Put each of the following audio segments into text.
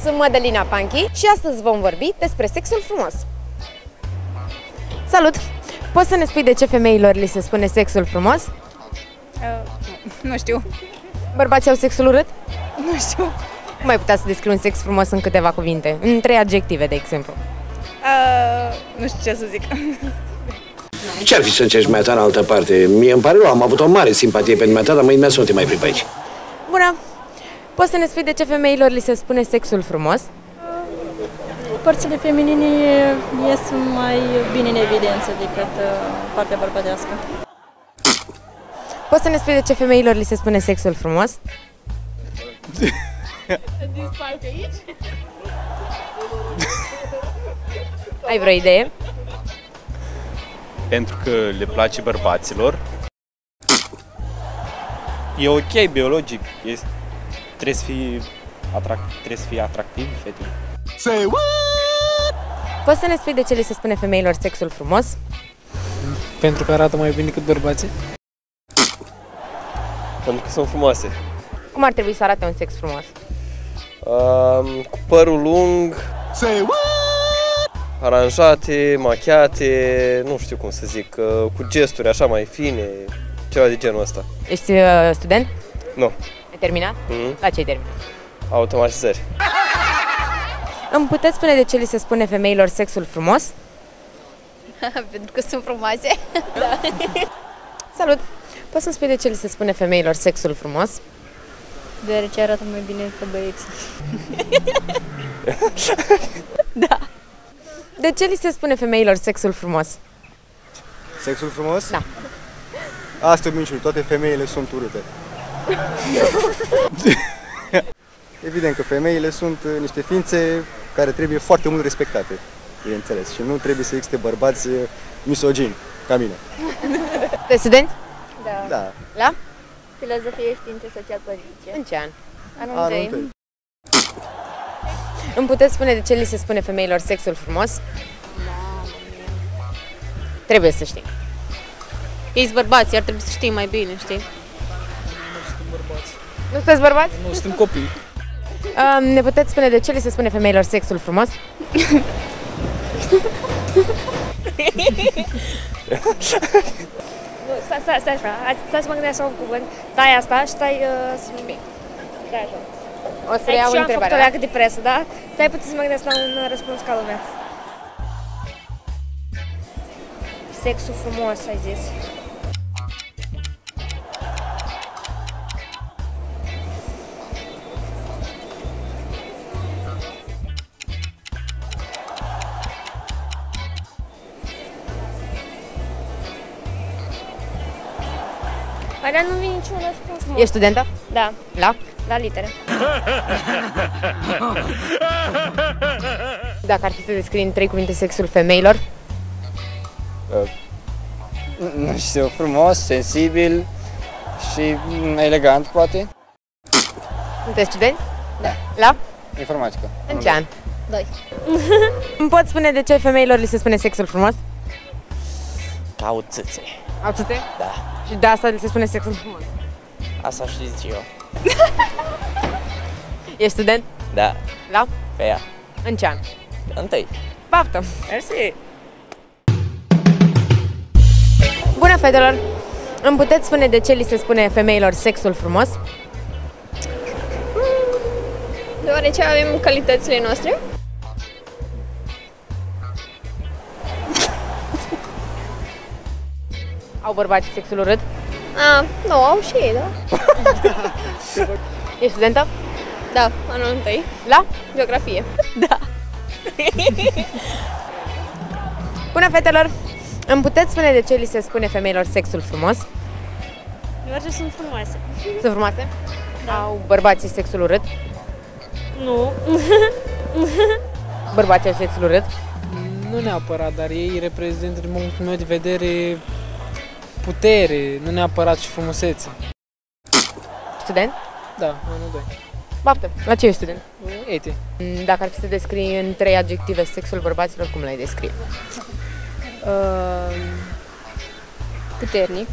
Sunt Mădălina Panchi și astăzi vom vorbi despre sexul frumos. Salut! Poți să ne spui de ce femeilor li se spune sexul frumos? Nu știu. Bărbații au sexul urât? Nu știu. Cum ai putea să descrii un sex frumos în câteva cuvinte? În 3 adjective, de exemplu. Nu știu ce să zic. Ce-ar fi să încerci mai ta în altă parte? Mie îmi pare rău, am avut o mare simpatie pentru mea ta, dar mâine să nu te mai prind pe aici. Bună! Poți să ne spui de ce femeilor li se spune sexul frumos? Părțile feminine ies mai bine în evidență decât partea bărbătească. Poți să ne spui de ce femeilor li se spune sexul frumos? Ai vreo idee? Pentru că le place bărbaților. E ok, biologic. Trebuie să fii atractiv, fete. Say what? Poți să ne spui de ce li se spune femeilor sexul frumos? Pentru că arată mai bine decât bărbații. Pentru că sunt frumoase. Cum ar trebui să arate un sex frumos? Cu părul lung, Say what? aranjate, machiate, nu știu cum să zic, cu gesturi așa mai fine, ceva de genul ăsta. Ești student? Nu. Ai terminat? La ce ai terminat? Automatizări. Îmi puteți spune de ce li se spune femeilor sexul frumos? Pentru că sunt frumoase. Da. Salut! Poți să-mi spui de ce li se spune femeilor sexul frumos? Deoarece arată mai bine decât băieții. Da. De ce li se spune femeilor sexul frumos? Sexul frumos? Da. Asta e minciună, toate femeile sunt urâte. Evident că femeile sunt niște ființe care trebuie foarte mult respectate, bineînțeles, și nu trebuie să existe bărbați misogini, ca mine. De student? Da. Da. La? Filozofie, științe social-politice. În ce an? Anul 3. Îmi puteți spune de ce li se spune femeilor sexul frumos? Trebuie să știi. Ei-s bărbați, ar trebui să știi mai bine, știi? Nu sunteți bărbați? Nu, suntem copii. Ne puteți spune de ce li se spune femeilor sexul frumos? Stai să mă gândesc la un cuvânt. Stai asta și stai să nu bine. Stai așa. O să reiau Și eu am făcut o întrebarea. leacă de presă, da? Stai puțin să mă gândesc la un răspuns ca lumea. Sexul frumos, ai zis. Alea nu vine niciun răspuns, mă. Ești studentă? Da, La? la litere. Dacă ar fi să descrii în 3 cuvinte sexul femeilor? Nu știu, frumos, sensibil și elegant, poate. Sunteți studenți? Da. La? Informatică. În ce an? 2. Îmi poți spune de ce femeilor li se spune sexul frumos? Caut țâțe. Au țâțe? Da. Și de asta li se spune sexul frumos. Asta știu eu. Ești student? Da. La? Pe ea. În ce an? Întâi. Baftă! Mersi. Bună, fetelor! Îmi puteți spune de ce li se spune femeilor sexul frumos? Deoarece avem calitățile noastre. Au bărbații sexul urât? Nu, au și ei, da? Ești studentă? Da, anul 1. La? Geografie. Da. Bună, fetelor! Îmi puteți spune de ce li se spune femeilor sexul frumos? Deoarece sunt frumoase. Sunt frumoase? Da. Au bărbații sexul urât? Nu. Bărbații au sexul urât? Nu neapărat, dar ei reprezintă, din punctul meu de vedere, putere, nu neapărat și frumusețe. Student? Da, anul 2. Baftă! La ce ești student? Ete. Dacă ar fi să descrii în 3 adjective sexul bărbaților, cum l-ai descrie? Puternic.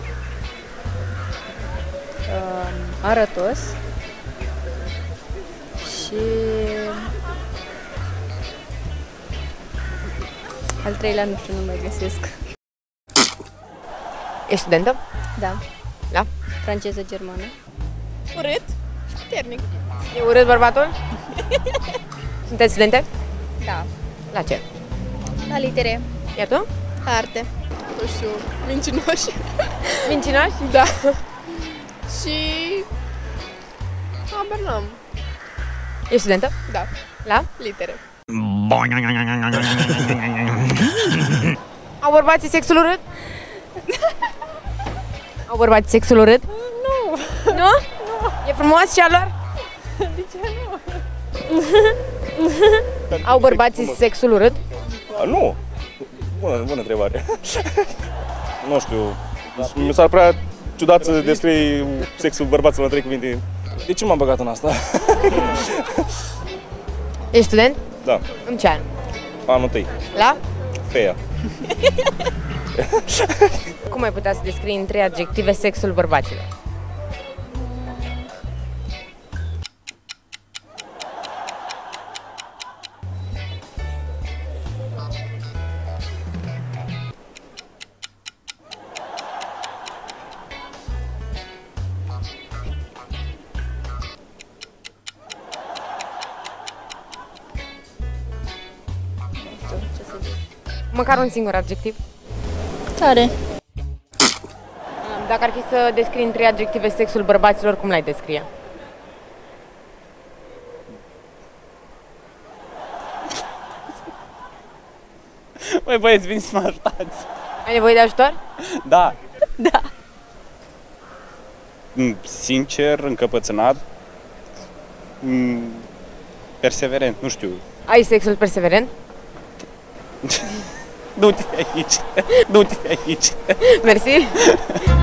Arătos. Și Al treilea nu știu, nu mai găsesc. Ești studentă? Da. La? Franceză-germană. Urât și puternic. E urât bărbatul? Sunteți studente? Da. La ce? La litere. Iar tu? Arte. Nu știu, mincinoși. Mincinoși? Da. Și... habar n-am. Ești studentă? Da. La? Litere. Au bărbații sexul urât? Au bărbații sexul urât? Nu. Nu? E frumos și al lor? De ce nu? Au bărbații sexul urât? Nu. Bună întrebare. Nu știu. Mi s-ar prea ciudat să descrii sexul bărbaților în 3 cuvinte. De ce m-am băgat în asta? Ești student? Da. În ce an? Anul 1. La? Feia. Cum ai putea să descrii în 3 adjective sexul bărbaților? Măcar un singur adjectiv. Tare. Dacă ar fi să descrii în 3 adjective sexul bărbaților, cum l-ai descrie? Băi, băieți, vin să mă ajutați. Ai nevoie de ajutor? Da. Da. Sincer, încăpățânat, perseverent, nu știu. Ai sexul perseverent? Du-te aici, du-te aici. Mersi.